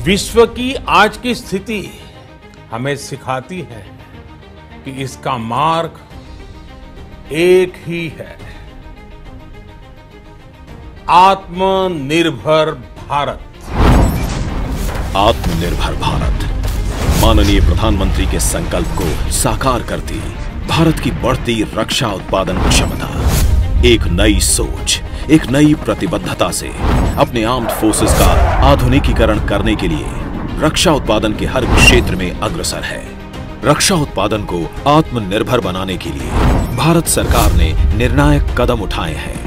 विश्व की आज की स्थिति हमें सिखाती है कि इसका मार्ग एक ही है, आत्मनिर्भर भारत। आत्मनिर्भर भारत माननीय प्रधानमंत्री के संकल्प को साकार करती भारत की बढ़ती रक्षा उत्पादन क्षमता, एक नई सोच, एक नई प्रतिबद्धता से अपने आर्म्ड फोर्सेस का आधुनिकीकरण करने के लिए रक्षा उत्पादन के हर क्षेत्र में अग्रसर है। रक्षा उत्पादन को आत्मनिर्भर बनाने के लिए भारत सरकार ने निर्णायक कदम उठाए हैं।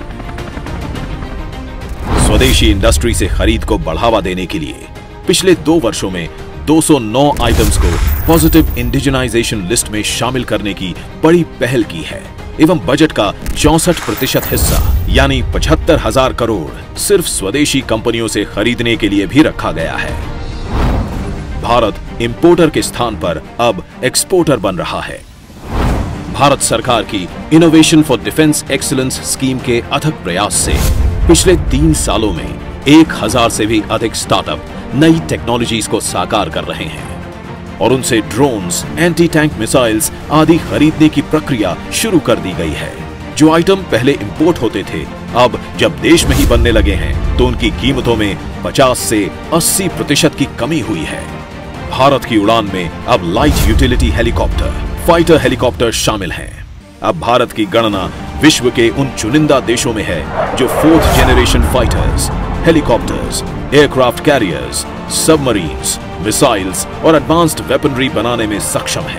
स्वदेशी इंडस्ट्री से खरीद को बढ़ावा देने के लिए पिछले 2 वर्षों में 209 आइटम्स को पॉजिटिव इंडिजिनाइजेशन लिस्ट में शामिल करने की बड़ी पहल की है एवं बजट का 64% हिस्सा यानी 75,000 करोड़ सिर्फ स्वदेशी कंपनियों से खरीदने के लिए भी रखा गया है। भारत इंपोर्टर के स्थान पर अब एक्सपोर्टर बन रहा है। भारत सरकार की innovation for defence excellence scheme के अथक प्रयास से पिछले 3 सालों में 1000 से भी अधिक स्टार्टअप नई टेक्नोलॉजीज को साकार कर रहे हैं और उनसे ड्रोन्स, एंटी टैंक मिसाइल्स आदि खरीदने की प्रक्रिया शुरू कर दी गई है। जो आइटम पहले इंपोर्ट होते थे, अब जब देश में ही बनने लगे हैं तो उनकी कीमतों में 50 से 80% की कमी हुई है। भारत की उड़ान में अब light utility helicopter, fighter helicopter शामिल हैं। अब भारत की गणना विश्व के उन चुनिंदा देशों में है जो 4th generation fighters, helicopters, aircraft carriers, submarines, missiles और एडवांस्ड वेपनरी बनाने में सक्षम है।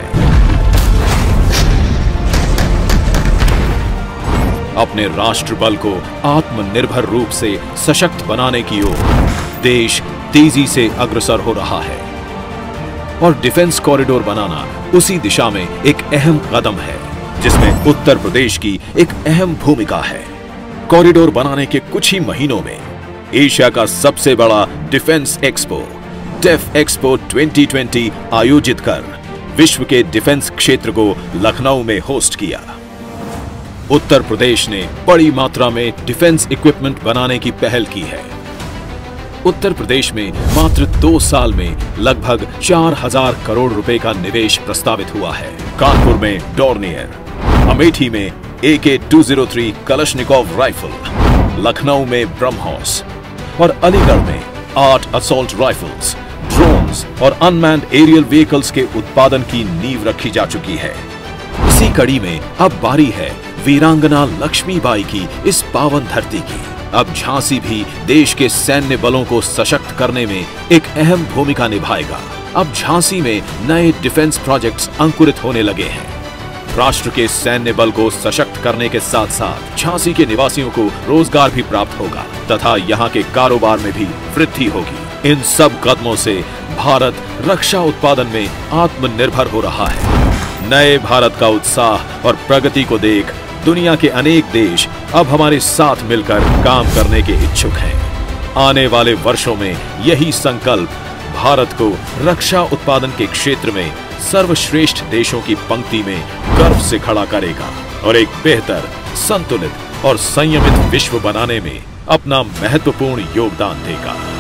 अपने राष्ट्र बल को आत्मनिर्भर रूप से सशक्त बनाने की ओर देश तेजी से अग्रसर हो रहा है और डिफेंस कॉरिडोर बनाना उसी दिशा में एक अहम कदम है, जिसमें उत्तर प्रदेश की एक अहम भूमिका है। कॉरिडोर बनाने के कुछ ही महीनों में एशिया का सबसे बड़ा डिफेंस एक्सपो डेफ एक्सपो 2020 आयोजित कर विश्व के डिफेंस क्षेत्र को लखनऊ में होस्ट किया। उत्तर प्रदेश ने बड़ी मात्रा में डिफेंस इक्विपमेंट बनाने की पहल की है। उत्तर प्रदेश में मात्र 2 साल में लगभग 4000 करोड़ रुपए का निवेश प्रस्तावित हुआ है। कानपुर में डॉर्नियर, अमेठी में AK-203 कलशनिकोव राइफल, लखनऊ में ब्रह्मोस और अलीगढ़ में 8 असॉल्ट राइफल्स, ड्रोन्स और अनमैन्ड एरियल व्हीकल्स के उत्पादन की नींव रखी जा चुकी है। इसी कड़ी में अब बारी है वीरांगना लक्ष्मीबाई की इस पावन धरती की। अब झांसी भी देश के सैन्य बलों को सशक्त करने में एक अहम भूमिका निभाएगा। अब झांसी में नए डिफेंस प्रोजेक्ट्स अंकुरित होने लगे हैं। राष्ट्र के सैन्य बल को सशक्त करने के साथ साथ झांसी के निवासियों को रोजगार भी प्राप्त होगा तथा यहाँ के कारोबार में भी वृद्धि होगी। इन सब कदमों से भारत रक्षा उत्पादन में आत्मनिर्भर हो रहा है। नए भारत का उत्साह और प्रगति को देख दुनिया के अनेक देश अब हमारे साथ मिलकर काम करने के इच्छुक हैं। आने वाले वर्षों में यही संकल्प भारत को रक्षा उत्पादन के क्षेत्र में सर्वश्रेष्ठ देशों की पंक्ति में गर्व से खड़ा करेगा और एक बेहतर, संतुलित और संयमित विश्व बनाने में अपना महत्वपूर्ण योगदान देगा।